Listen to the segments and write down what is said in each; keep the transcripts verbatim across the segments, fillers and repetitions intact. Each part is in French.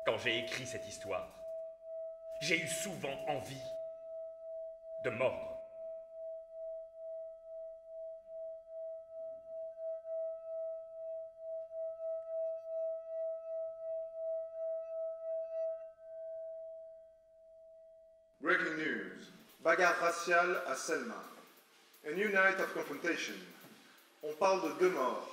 Quand j'ai écrit cette histoire, j'ai eu souvent envie de mordre. Breaking news. Bagarre raciale à Selma. A new night of confrontation. On parle de deux morts.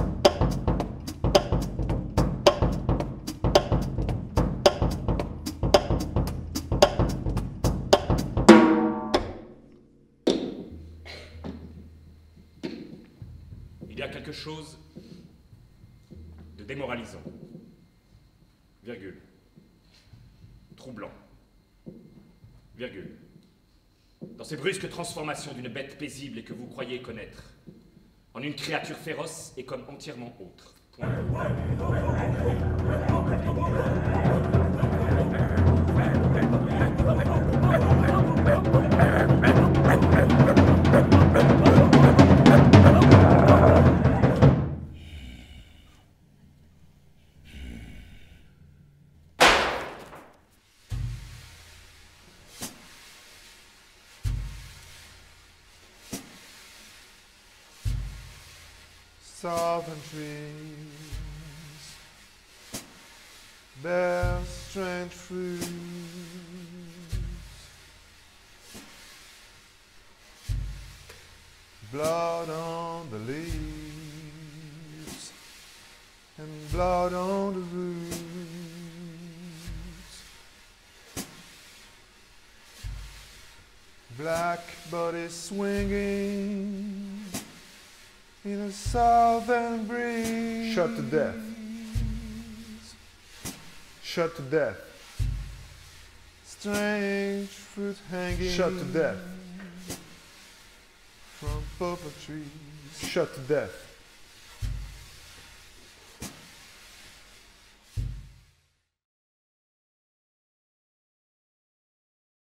Il y a quelque chose de démoralisant, virgule, troublant, virgule, dans ces brusques transformations d'une bête paisible et que vous croyez connaître, en une créature féroce et comme entièrement autre. Point. Southern trees bear strange fruits. Blood on the leaves and blood on the roots. Black bodies swinging in a southern breeze. Shot to death. Shot to death. Strange fruit hanging. Shot to death. From purple trees. Shot to death.